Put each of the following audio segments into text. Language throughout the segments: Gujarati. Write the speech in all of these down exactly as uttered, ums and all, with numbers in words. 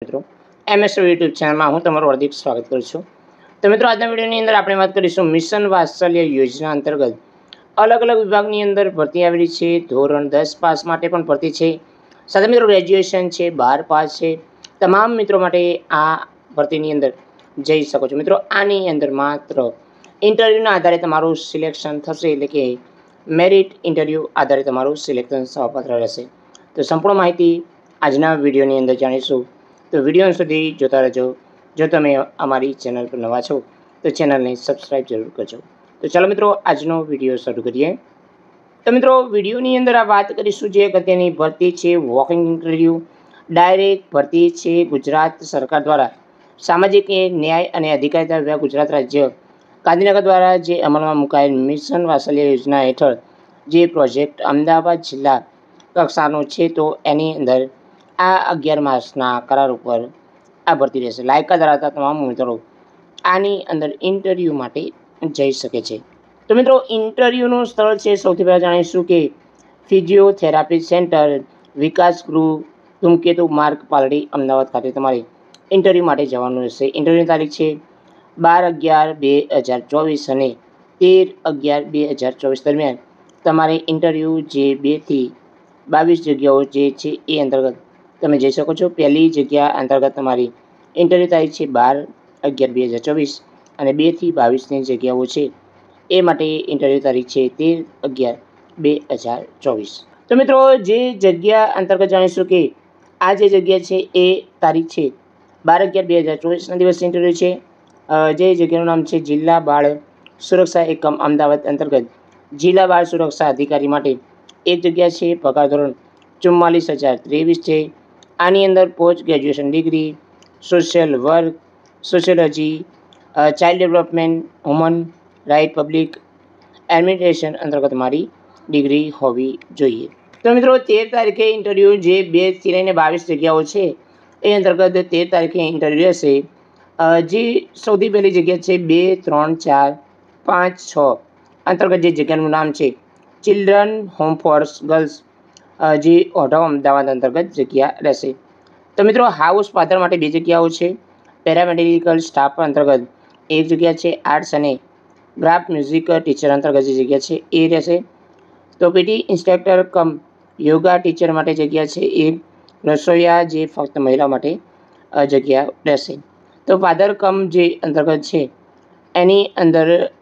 મિત્રો એમએસ યુટ્યુબ ચેનલમાં હું તમારું હાર્દિક સ્વાગત કરું છું। તો મિત્રો આજના વિડીયોની અંદર આપણે વાત કરીશું મિશન વાત્સલ્ય યોજના અંતર્ગત અલગ અલગ વિભાગની અંદર ભરતી આવેલી છે। ધોરણ દસ પાસ માટે પણ ભરતી છે, સાથે મિત્રો ગ્રેજ્યુએશન છે, બાર પાસ છે, તમામ મિત્રો માટે આ ભરતીની અંદર જઈ શકો છો। મિત્રો આની અંદર માત્ર ઇન્ટરવ્યૂના આધારે તમારું સિલેક્શન થશે, એટલે કે મેરિટ ઇન્ટરવ્યૂ આધારે તમારું સિલેક્શન થવાપાત્ર રહેશે। તો સંપૂર્ણ માહિતી આજના વિડીયોની અંદર જાણીશું, તો વિડીયો સુધી જોતા રહેજો। જો તમે અમારી ચેનલ પર નવા છો તો ચેનલને સબસ્ક્રાઈબ જરૂર કરજો। તો ચાલો મિત્રો આજનો વિડીયો શરૂ કરીએ। તો મિત્રો વિડીયોની અંદર આ વાત કરીશું જે અગત્યની ભરતી છે વોકિંગ ઇન્ટરવ્યૂ ડાયરેક્ટ ભરતી છે ગુજરાત સરકાર દ્વારા સામાજિક ન્યાય અને અધિકારિતા વિભાગ ગુજરાત રાજ્ય ગાંધીનગર દ્વારા જે અમલમાં મુકાયેલ મિશન વાત્સલ્ય યોજના હેઠળ જે પ્રોજેક્ટ અમદાવાદ જિલ્લા કક્ષાનો છે, તો એની અંદર આ અગિયાર માસના કરાર ઉપર આ ભરતી રહેશે। લાયકાત ધરાવતા તમામ મિત્રો આની અંદર ઇન્ટરવ્યૂ માટે જઈ શકે છે। તો મિત્રો ઇન્ટરવ્યૂનું સ્થળ છે, સૌથી પહેલાં જાણીશું કે ફિઝિયોથેરાપી સેન્ટર વિકાસ ગૃહ ધૂમકેતુ માર્ગ પાલડી અમદાવાદ ખાતે તમારે ઇન્ટરવ્યૂ માટે જવાનું રહેશે। ઇન્ટરવ્યૂની તારીખ છે બાર અગિયાર બે હજાર ચોવીસ અને તેર અગિયાર બે હજાર ચોવીસ દરમિયાન તમારે ઇન્ટરવ્યૂ જે બેથી બાવીસ જગ્યાઓ જે છે એ અંતર્ગત તમે જઈ શકો છો। પહેલી જગ્યા અંતર્ગત તમારી ઇન્ટરવ્યૂ તારીખ છે બાર અગિયાર બે હજાર ચોવીસ અને બેથી બાવીસની જગ્યાઓ છે એ માટે ઇન્ટરવ્યૂ તારીખ છે તેર અગિયાર બે હજાર ચોવીસ। તો મિત્રો જે જગ્યા અંતર્ગત જાણીશું કે આ જે જગ્યા છે એ તારીખ છે બાર અગિયાર બે હજાર ચોવીસના દિવસે ઇન્ટરવ્યૂ છે। જે જગ્યાનું નામ છે જિલ્લા બાળ સુરક્ષા એકમ અમદાવાદ અંતર્ગત જિલ્લા બાળ સુરક્ષા અધિકારી માટે એક જગ્યા છે। પગાર ધોરણ ચુમ્માલીસ હજાર ત્રેવીસ છે। આની અંદર post graduation degree social work sociology child development human right public administration અંતર્ગત મારી ડિગ્રી હોવી જોઈએ। તો મિત્રો તેર તારીખે ઇન્ટરવ્યૂ જે બેથી લઈને બાવીસ જગ્યાઓ છે એ અંતર્ગત તેર તારીખે ઇન્ટરવ્યૂ રહેશે। જે સૌથી પહેલી જગ્યા છે બે ત્રણ ચાર પાંચ છ અંતર્ગત જે જગ્યાનું નામ છે ચિલ્ડ્રન હોમ ફોર ગર્લ્સ જે ઓઢવ અમદાવાદ અંતર્ગત જગ્યા રહેશે। તો મિત્રો હાઉસ ફાધર માટે બે જગ્યાઓ છે। પેરામેડિકલ સ્ટાફ અંતર્ગત એક જગ્યા છે। આર્ટ્સ અને ગ્રાફ મ્યુઝિક ટીચર અંતર્ગત જે જગ્યા છે એ રહેશે। તો PT instructor cum yoga teacher માટે જગ્યા છે એક। રસોઈયા જે ફક્ત મહિલાઓ માટે જગ્યા રહેશે। તો ફાધર કમ જે અંતર્ગત છે એની અંદર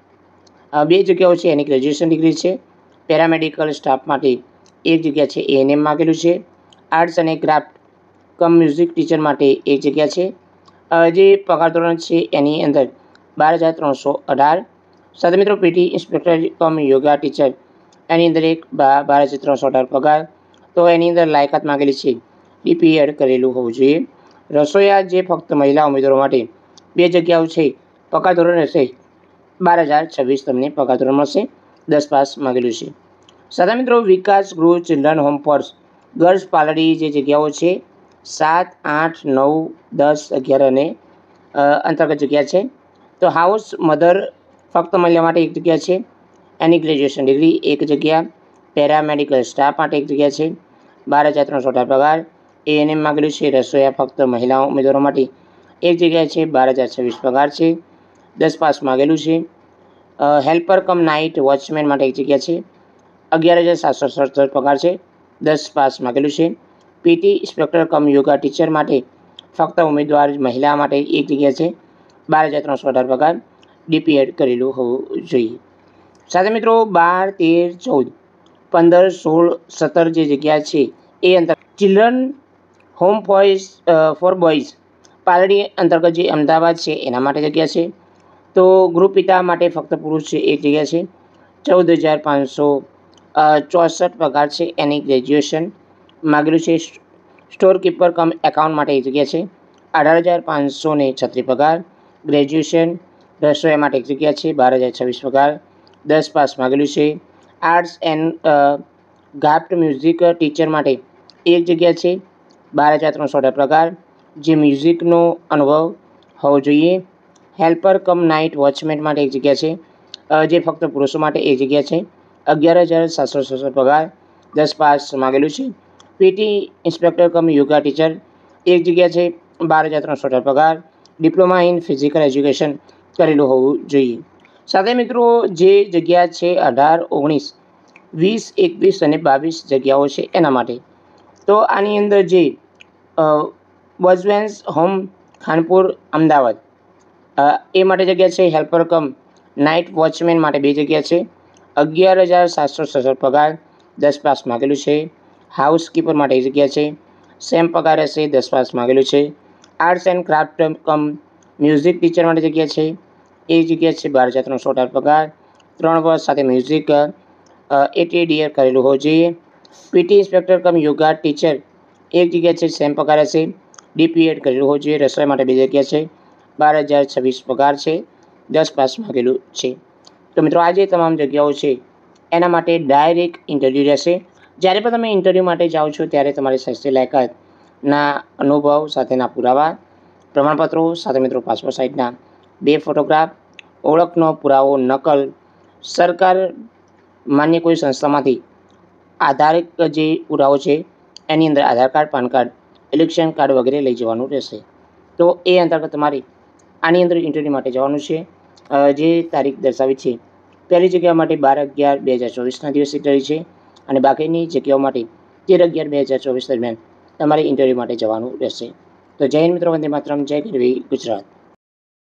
બે જગ્યાઓ છે, એની ગ્રેજ્યુએશન ડિગ્રી છે। પેરામેડિકલ સ્ટાફ માટે એક જગ્યા છે, એએનએમ માગેલું છે। આર્ટ્સ અને ક્રાફ્ટ કમ મ્યુઝિક ટીચર માટે એક જગ્યા છે। જે પગાર ધોરણ છે એની અંદર બાર હજાર ત્રણસો અઢાર। સાથે મિત્રો PT inspector cum yoga teacher એની અંદર એક બાર હજાર ત્રણસો અઢાર પગાર। તો એની અંદર લાયકાત માગેલી છે ડીપી એડ કરેલું હોવું જોઈએ। રસોઈયા જે ફક્ત મહિલા ઉમેદવારો માટે બે જગ્યાઓ છે, પગાર ધોરણ રહેશે બાર હજાર છવ્વીસ તમને પગાર ધોરણ મળશે, દસ પાસ માગેલું છે। સાથે મિત્રો Vikas Gruh children home for girls Paldi જે જગ્યાઓ છે સાત આઠ નવ દસ અગિયાર અને અંતર્ગત જગ્યા છે। તો હાઉસ મધર ફક્ત મહિલા માટે એક જગ્યા છે, એની ગ્રેજ્યુએશન ડિગ્રી એક જગ્યા। પેરામેડિકલ સ્ટાફ માટે એક જગ્યા છે, બાર હજાર ત્રણસો અઢાર પગાર, એએનએમ માગેલું છે। રસોઈયા ફક્ત મહિલાઓ ઉમેદવારો માટે એક જગ્યા છે, બાર હજાર છવ્વીસ પગાર છે, દસ પાસ માગેલું છે। હેલ્પર કમ નાઇટ વોચમેન માટે એક જગ્યા છે, અગિયાર હજાર સાતસો સડસઠ પગાર છે, દસ પાસ માગેલું છે। PT inspector cum yoga teacher માટે ફક્ત ઉમેદવાર મહિલા માટે એક જગ્યા છે, બાર હજાર ત્રણસો અઢાર પગાર, ડીપી એડ કરેલું હોવું જોઈએ। સાથે મિત્રો બાર તેર ચૌદ પંદર સોળ સત્તર જે જગ્યા છે એ અંતર children home boys for boys Paldi અંતર્ગત જે અમદાવાદ છે એના માટે જગ્યા છે। તો ગૃહ પિતા માટે ફક્ત પુરુષ છે એક જગ્યા છે, ચૌદ હજાર પાંચસો ચોસઠ પગાર છે, એની ગ્રેજ્યુએશન માગેલું છે। સ્ટોર કીપર કમ એકાઉન્ટ માટે એક જગ્યા છે, અઢાર હજાર પાંચસો ને છત્રીસ પગાર, ગ્રેજ્યુએશન। રસોઈયા માટે એક જગ્યા છે, બાર હજાર છવ્વીસ પગાર, દસ પાસ માગેલું છે। Arts and craft music teacher માટે એક જગ્યા છે, બાર હજાર ત્રણસો અઢાર પગાર, જે મ્યુઝિકનો અનુભવ હોવો જોઈએ। હેલ્પર કમ નાઇટ વોચમેન માટે એક જગ્યા છે, જે ફક્ત પુરુષો માટે એક જગ્યા છે, અગિયાર હજાર સાતસો સડસઠ પગાર, દસ પાસ માગેલું છે। PT inspector cum yoga teacher એક જગ્યા છે, બાર હજાર ત્રણસો અઢાર પગાર, ડિપ્લોમા ઇન ફિઝિકલ એજ્યુકેશન કરેલું હોવું જોઈએ. સાથે મિત્રો જે જગ્યા છે અઢાર ઓગણીસ વીસ એકવીસ અને બાવીસ જગ્યાઓ છે એના માટે, તો આની અંદર જે બઝવેન્સ હોમ ખાનપુર અમદાવાદ એ માટે જગ્યા છે. હેલ્પર કમ નાઇટ વોચમેન માટે બે જગ્યા છે. અગિયાર હજાર સાતસો સડસઠ પગાર, દસ પાસ માગેલું છે. હાઉસકીપર માટે એક જગ્યા છે, સેમ પગાર હશે, દસ પાસ માગેલું છે. Arts and craft cum music teacher માટે જગ્યા છે, એ જગ્યા છે બાર હજાર ત્રણસો અઢાર પગાર, ત્રણ વર્ષ સાથે મ્યુઝિક એટીડીએર કરેલું હોવું જોઈએ. PT inspector cum yoga teacher એક જગ્યા છે, સેમ પગાર હશે, ડીપીએડ કરેલું હોવું જોઈએ. રસોઈ માટે બે જગ્યા છે, બાર હજાર છવ્વીસ પગાર છે, દસ પાસ માગેલું છે. તો મિત્રો આ જે તમામ જગ્યાઓ છે એના માટે ડાયરેક્ટ ઇન્ટરવ્યૂ રહેશે. જ્યારે પણ તમે ઇન્ટરવ્યૂ માટે જાઓ છો ત્યારે તમારી શૈક્ષણિક લાયકાતના અનુભવ સાથેના પુરાવા, પ્રમાણપત્રો સાથે મિત્રો પાસપોર્ટ સાઇઝના બે ફોટોગ્રાફ, ઓળખનો પુરાવો નકલ, સરકાર માન્ય કોઈ સંસ્થામાંથી આધારિત જે પુરાવો છે એની અંદર Aadhaar card, PAN card, election card વગેરે લઈ જવાનું રહેશે. તો એ અંતર્ગત તમારી આની અંદર ઇન્ટરવ્યૂ માટે જવાનું છે. જે તારીખ દર્શાવી છે પહેલી જગ્યા માટે બાર અગિયાર બે હજાર ચોવીસના દિવસે ઇન્ટરવ્યૂ છે અને બાકીની જગ્યાઓ માટે તેર અગિયાર બે હજાર ચોવીસ દરમિયાન તમારે ઇન્ટરવ્યૂ માટે જવાનું રહેશે. તો જય હિન્દ મિત્રો, વંદે માતરમ, જય ગરવી ગુજરાત.